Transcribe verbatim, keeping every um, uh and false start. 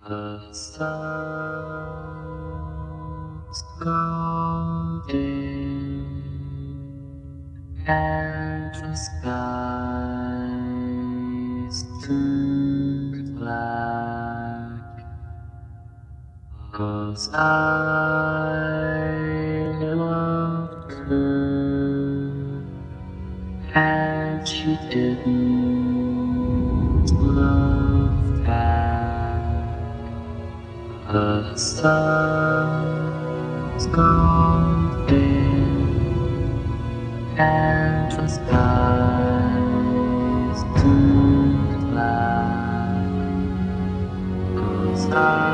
The stars go dim and the skies turn black, 'cause I loved her and she didn't love back. The stars go dim and the skies turn black, 'cause I